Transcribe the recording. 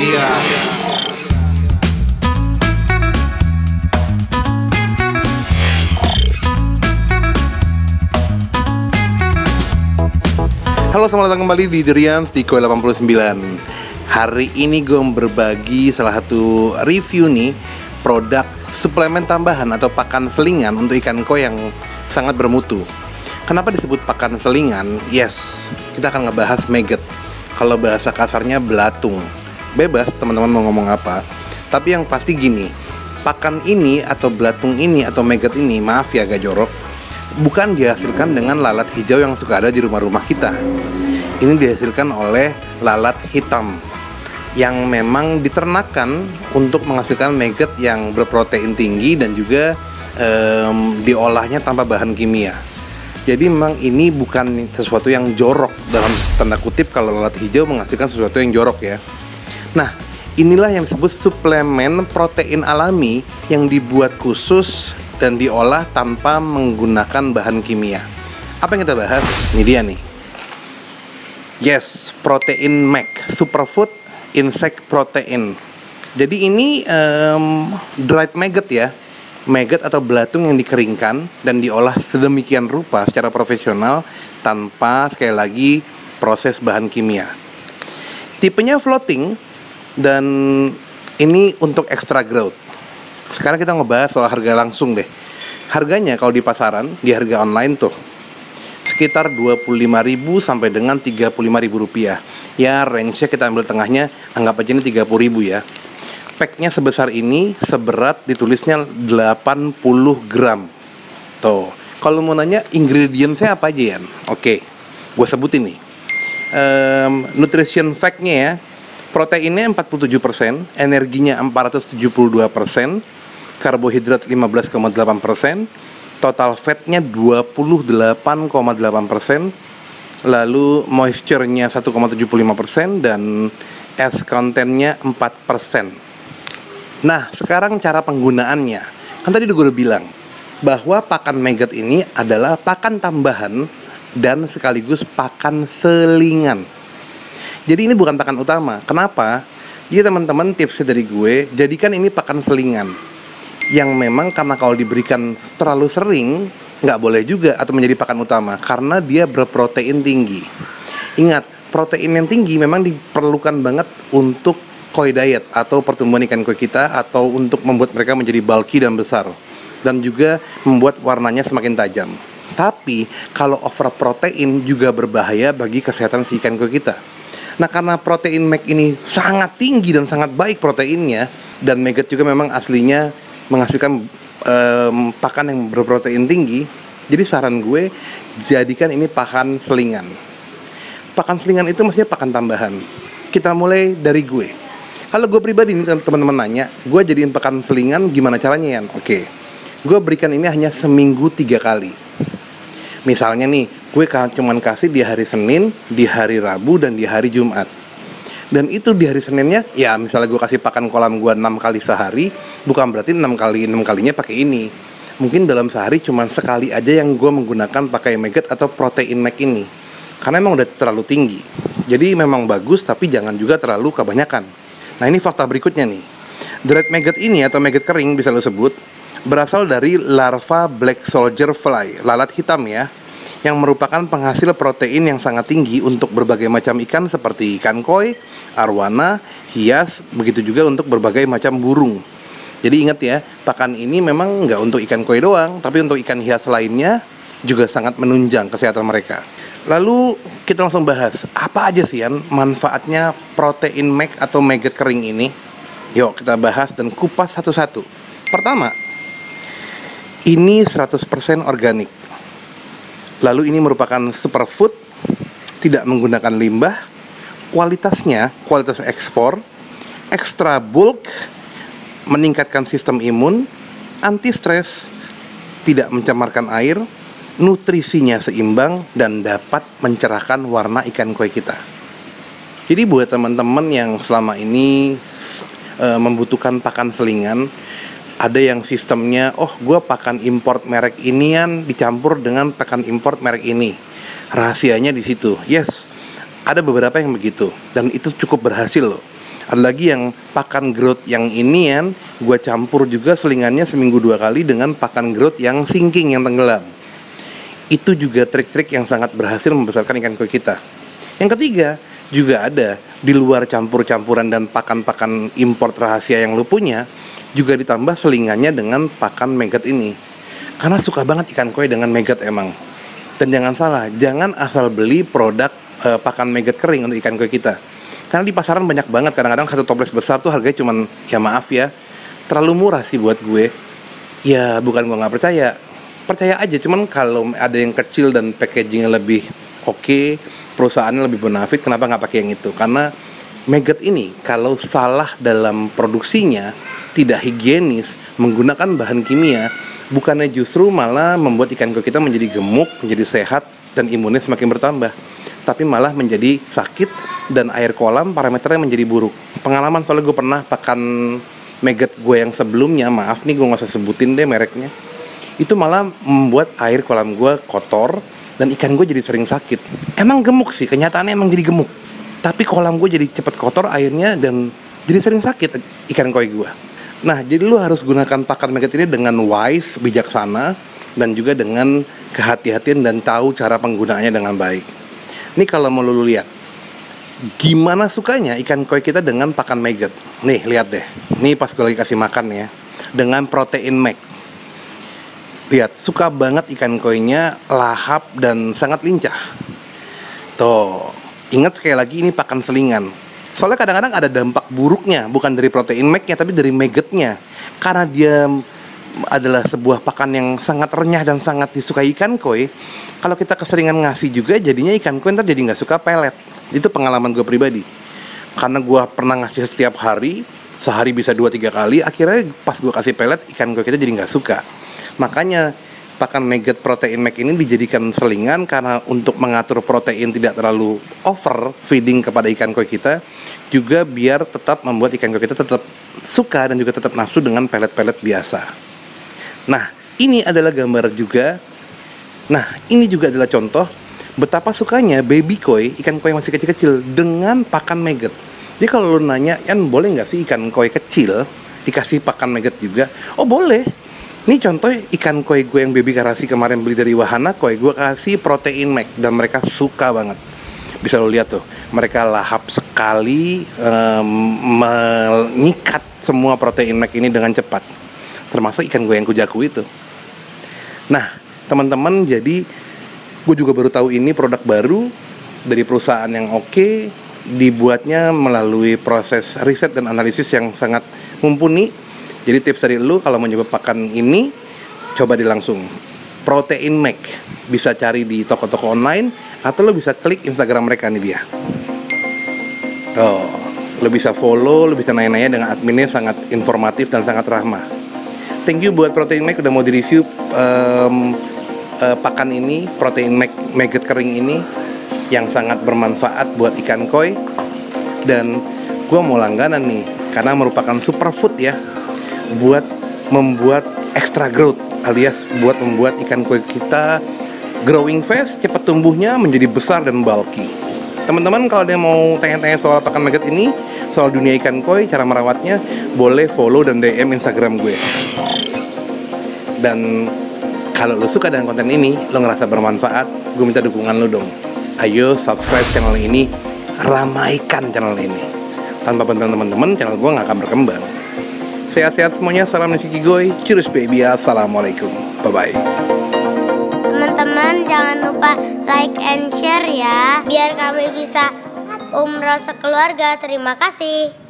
Kimia. Halo, selamat datang kembali di Durians di Koi 89. Hari ini gue berbagi salah satu review nih produk suplemen tambahan atau pakan selingan untuk ikan koi yang sangat bermutu. Kenapa disebut pakan selingan? Yes, kita akan ngebahas maggot. Kalau bahasa kasarnya belatung. Bebas teman-teman mau ngomong apa. Tapi yang pasti gini, pakan ini atau belatung ini atau maggot ini, maaf ya agak jorok, bukan dihasilkan dengan lalat hijau yang suka ada di rumah-rumah kita. Ini dihasilkan oleh lalat hitam yang memang diternakan untuk menghasilkan maggot yang berprotein tinggi dan juga diolahnya tanpa bahan kimia. Jadi memang ini bukan sesuatu yang jorok dalam tanda kutip kalau lalat hijau menghasilkan sesuatu yang jorok ya. Nah, inilah yang disebut suplemen protein alami yang dibuat khusus dan diolah tanpa menggunakan bahan kimia. Apa yang kita bahas? Ini dia nih. Yes, protein MAC, Superfood Insect Protein. Jadi ini dried maggot ya. Maggot atau belatung yang dikeringkan dan diolah sedemikian rupa secara profesional tanpa sekali lagi proses bahan kimia. Tipenya floating dan ini untuk extra growth. Sekarang kita ngebahas soal harga langsung deh. Harganya kalau di pasaran, di harga online tuh sekitar 25.000 sampai dengan 35.000 rupiah. Ya range-nya kita ambil tengahnya, anggap aja ini 30.000 ya. Packnya sebesar ini, seberat ditulisnya 80 gram. Tuh, kalau mau nanya ingredients-nya apa aja ya? Oke, gue sebutin nih. Nutrition fact-nya ya, proteinnya 47%, energinya 472%, karbohidrat 15,8%, total fatnya 28,8%, lalu moisture-nya 1,75% dan S content-nya 4%. Nah, sekarang cara penggunaannya. Kan tadi gue udah bilang bahwa pakan maggot ini adalah pakan tambahan dan sekaligus pakan selingan. Jadi ini bukan pakan utama. Kenapa? Jadi teman-teman, tipsnya dari gue, jadikan ini pakan selingan yang memang karena kalau diberikan terlalu sering nggak boleh juga atau menjadi pakan utama karena dia berprotein tinggi. Ingat, protein yang tinggi memang diperlukan banget untuk koi diet atau pertumbuhan ikan koi kita atau untuk membuat mereka menjadi bulky dan besar dan juga membuat warnanya semakin tajam. Tapi kalau over protein juga berbahaya bagi kesehatan si ikan koi kita. Nah, karena protein MAC ini sangat tinggi dan sangat baik proteinnya, dan maggot juga memang aslinya menghasilkan pakan yang berprotein tinggi, jadi saran gue jadikan ini pakan selingan. Pakan selingan itu maksudnya pakan tambahan. Kita mulai dari gue. Kalau gue pribadi nih, teman-teman nanya, gue jadiin pakan selingan gimana caranya ya? Oke, gue berikan ini hanya seminggu 3 kali. Misalnya nih, gue cuman kasih di hari Senin, di hari Rabu, dan di hari Jumat. Dan itu di hari Seninnya, ya misalnya gue kasih pakan kolam gue 6 kali sehari, bukan berarti 6 kalinya pakai ini. Mungkin dalam sehari cuma sekali aja yang gue menggunakan pakai maggot atau protein MAC ini. Karena emang udah terlalu tinggi. Jadi memang bagus, tapi jangan juga terlalu kebanyakan. Nah, ini fakta berikutnya nih. Dried maggot ini atau maggot kering bisa lo sebut berasal dari larva black soldier fly, lalat hitam ya, yang merupakan penghasil protein yang sangat tinggi untuk berbagai macam ikan seperti ikan koi, arwana, hias, begitu juga untuk berbagai macam burung. Jadi ingat ya, pakan ini memang nggak untuk ikan koi doang, tapi untuk ikan hias lainnya juga sangat menunjang kesehatan mereka. Lalu kita langsung bahas, apa aja sih Yan manfaatnya protein MAC atau maggot kering ini? Yuk kita bahas dan kupas satu-satu. Pertama, ini 100% organik. Lalu ini merupakan superfood, tidak menggunakan limbah, kualitasnya kualitas ekspor, extra bulk, meningkatkan sistem imun, anti stres, tidak mencemarkan air, nutrisinya seimbang, dan dapat mencerahkan warna ikan koi kita. Jadi buat teman-teman yang selama ini membutuhkan pakan selingan, ada yang sistemnya, oh gue pakan import merek inian dicampur dengan pakan import merek ini. Rahasianya di situ. Yes, ada beberapa yang begitu dan itu cukup berhasil loh. Ada lagi yang pakan growth yang inian gue campur juga selingannya seminggu 2 kali dengan pakan growth yang sinking, yang tenggelam. Itu juga trik-trik yang sangat berhasil membesarkan ikan koi kita. Yang ketiga, juga ada di luar campur-campuran dan pakan-pakan import rahasia yang lu punya, juga ditambah selingannya dengan pakan maggot ini. Karena suka banget ikan koi dengan maggot emang. Dan jangan salah, jangan asal beli produk pakan maggot kering untuk ikan koi kita. Karena di pasaran banyak banget, kadang-kadang satu toples besar tuh harganya cuman, ya maaf ya, terlalu murah sih buat gue. Ya bukan gue nggak percaya, percaya aja. Cuman kalau ada yang kecil dan packagingnya lebih oke, perusahaannya lebih bonafit, kenapa nggak pakai yang itu? Karena maggot ini kalau salah dalam produksinya, tidak higienis, menggunakan bahan kimia, bukannya justru malah membuat ikan koi kita menjadi gemuk, menjadi sehat, dan imunnya semakin bertambah, tapi malah menjadi sakit dan air kolam parameternya menjadi buruk. Pengalaman soalnya gue pernah pakan maggot gue yang sebelumnya, maaf nih gue nggak usah sebutin deh mereknya, itu malah membuat air kolam gue kotor dan ikan gue jadi sering sakit. Emang gemuk sih, kenyataannya emang jadi gemuk, tapi kolam gue jadi cepet kotor airnya dan jadi sering sakit ikan koi gue. Nah, jadi lu harus gunakan pakan maggot ini dengan wise, bijaksana, dan juga dengan kehati-hatian dan tahu cara penggunaannya dengan baik. Ini kalau mau lu lihat gimana sukanya ikan koi kita dengan pakan maggot. Nih, lihat deh. Nih pas gue lagi kasih makan ya, dengan protein mag. Lihat, suka banget ikan koinya lahap dan sangat lincah. Tuh, ingat sekali lagi ini pakan selingan. Soalnya kadang-kadang ada dampak buruknya, bukan dari protein mag-nya, tapi dari maggotnya. Karena dia adalah sebuah pakan yang sangat renyah dan sangat disukai ikan koi. Kalau kita keseringan ngasih juga, jadinya ikan koi ntar jadi nggak suka pelet. Itu pengalaman gue pribadi. Karena gue pernah ngasih setiap hari, sehari bisa 2-3 kali, akhirnya pas gue kasih pelet, ikan koi kita jadi nggak suka. Makanya pakan maggot protein mag ini dijadikan selingan karena untuk mengatur protein tidak terlalu over feeding kepada ikan koi kita, juga biar tetap membuat ikan koi kita tetap suka dan juga tetap nafsu dengan pelet-pelet biasa. Nah, ini adalah gambar juga. Nah, ini juga adalah contoh betapa sukanya baby koi, ikan koi yang masih kecil-kecil, dengan pakan maggot. Jadi kalau lu nanya, Yan boleh nggak sih ikan koi kecil dikasih pakan maggot juga? Oh boleh. Ini contoh ikan koi gue yang baby karasi kemarin beli dari Wahana Koi, gue kasih protein mag dan mereka suka banget. Bisa lo lihat tuh, mereka lahap sekali, mengikat semua protein mag ini dengan cepat. Termasuk ikan gue yang kujaku itu. Nah, teman-teman, jadi gue juga baru tahu ini produk baru dari perusahaan yang oke, dibuatnya melalui proses riset dan analisis yang sangat mumpuni. Jadi tips dari lu kalau mau nyoba pakan ini, coba di langsung protein mag, bisa cari di toko-toko online atau lu bisa klik Instagram mereka nih dia. Oh, lu bisa follow, lu bisa nanya-nanya dengan adminnya, sangat informatif dan sangat ramah. Thank you buat protein mag udah mau di-review pakan ini, protein mag maggot kering ini yang sangat bermanfaat buat ikan koi. Dan gua mau langganan nih karena merupakan superfood ya, buat membuat extra growth, alias buat membuat ikan koi kita growing fast, cepat tumbuhnya, menjadi besar dan bulky. Teman-teman kalau ada yang mau tanya-tanya soal pakan maggot ini, soal dunia ikan koi, cara merawatnya, boleh follow dan DM Instagram gue. Dan kalau lo suka dengan konten ini, lo ngerasa bermanfaat, gue minta dukungan lo dong. Ayo subscribe channel ini, ramaikan channel ini. Tanpa bantuan teman-teman, channel gue gak akan berkembang. Sehat-sehat semuanya, salam nasi kigoy, cheers baby, assalamualaikum, bye-bye. Teman-teman jangan lupa like and share ya, biar kami bisa umroh sekeluarga. Terima kasih.